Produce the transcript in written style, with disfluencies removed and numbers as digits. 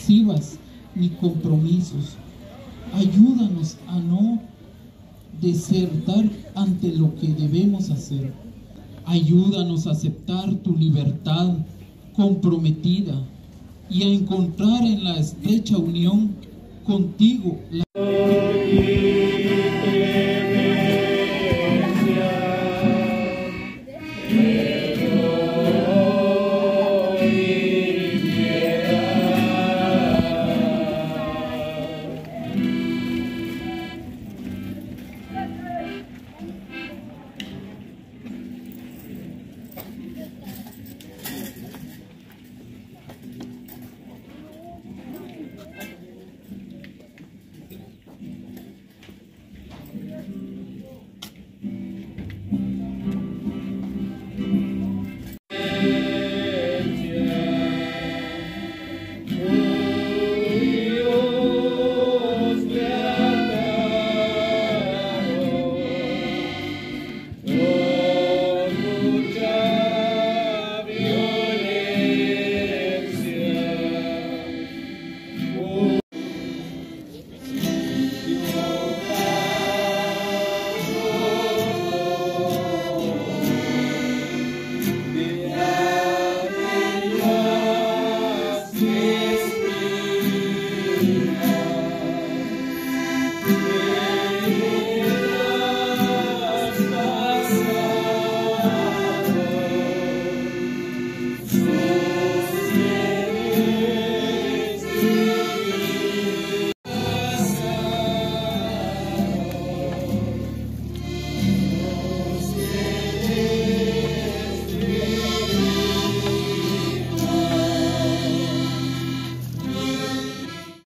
excesivas ni compromisos. Ayúdanos a no desertar ante lo que debemos hacer. Ayúdanos a aceptar tu libertad comprometida y a encontrar en la estrecha unión contigo la